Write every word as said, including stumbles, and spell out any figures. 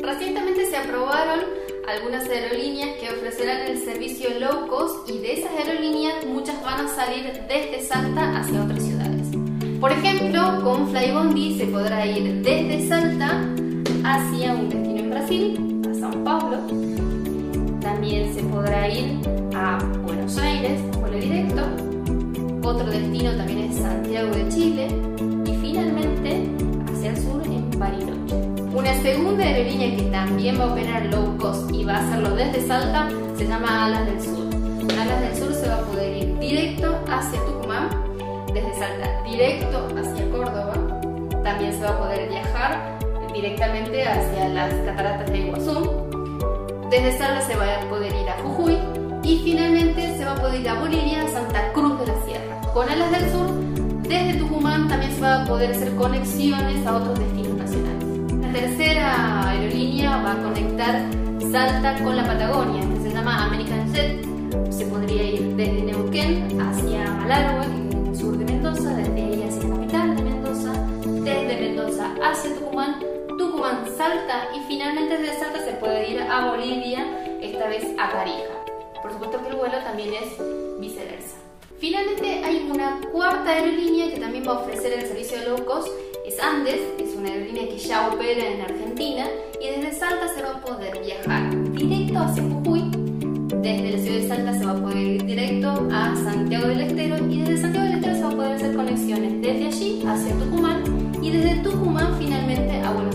Recientemente se aprobaron algunas aerolíneas que ofrecerán el servicio low cost y de esas aerolíneas muchas van a salir desde Salta hacia otras ciudades. Por ejemplo, con Flybondi se podrá ir desde Salta hacia un destino en Brasil, a São Paulo. También se podrá ir a Buenos Aires, vuelo directo. Otro destino también es Santiago de Chile y finalmente hacia el sur en Bariloche. Una segunda aerolínea que también va a operar low cost y va a hacerlo desde Salta se llama Alas del Sur. Alas del Sur se va a poder ir directo hacia Tucumán, desde Salta directo hacia Córdoba. También se va a poder viajar directamente hacia las cataratas de Iguazú. Desde Salta se va a poder ir a Jujuy y finalmente se va a poder ir a Bolivia, a Santa Cruz de la Sierra. Con Alas del Sur, desde Tucumán también se va a poder hacer conexiones a otros destinos nacionales. La tercera aerolínea va a conectar Salta con la Patagonia, que se llama American Jet. Se podría ir desde Neuquén hacia Malargüe, que es en el sur de Mendoza, desde ahí hacia la capital de Mendoza, desde Mendoza hacia Tucumán, Tucumán, Salta y finalmente desde Salta se puede ir a Bolivia, esta vez a Tarija. Por supuesto que el vuelo también es viceversa. Finalmente hay una cuarta aerolínea que también va a ofrecer el servicio de low cost, es Andes, es una aerolínea que ya opera en Argentina y desde Salta se va a poder viajar directo hacia Jujuy, desde la ciudad de Salta se va a poder ir directo a Santiago del Estero y desde Santiago del Estero se va a poder hacer conexiones desde allí hacia Tucumán y desde Tucumán finalmente a Buenos Aires.